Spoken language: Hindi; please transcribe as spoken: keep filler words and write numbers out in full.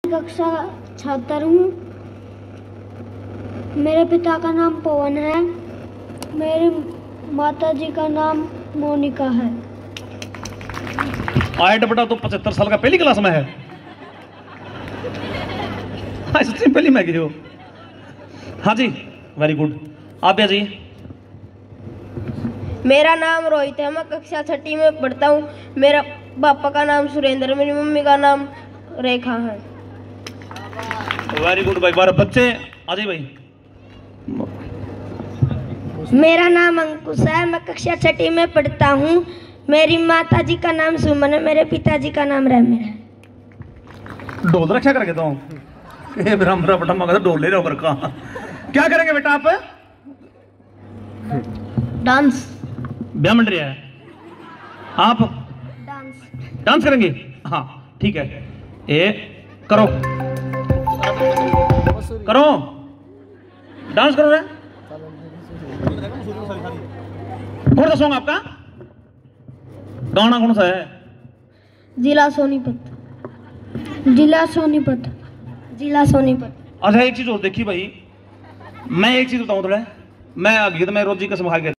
कक्षा छात्र हूँ। मेरे पिता का नाम पवन है। मेरी माता जी का नाम मोनिका है। आठ बटा तो पचहत्तर साल का पहली क्लास में है। सचिन पहली में गए हो। हाँ जी, वेरी गुड। आप भैया जी। मेरा नाम रोहित है। मैं कक्षा छठी में पढ़ता हूँ। मेरा पापा का नाम सुरेंद्र, मेरी मम्मी का नाम रेखा है। वेरी गुड भाई। बारह बच्चे। अजय भाई। मेरा नाम अंकुश है। मैं कक्षा छठी में पढ़ता हूँ। मेरी माता जी का नाम सुमन है। मेरे पिताजी का नाम रैमिर है। ढोल रक्षा करके तो मेरा बटा मगर ढोल ले रहे हो का। क्या करेंगे बेटा आप? डांस। ब्याह मंडली है आप? डांस। डांस करेंगे? हाँ ठीक है। ए करो करो डांस करो रे। कौन सा सॉन्ग आपका? गाना कौन सा है? जिला सोनीपत। जिला सोनीपत। जिला सोनीपत। अच्छा एक चीज और देखी भाई, मैं एक चीज बताऊं थोड़ा। मैं गीत में रोजी कसम खा के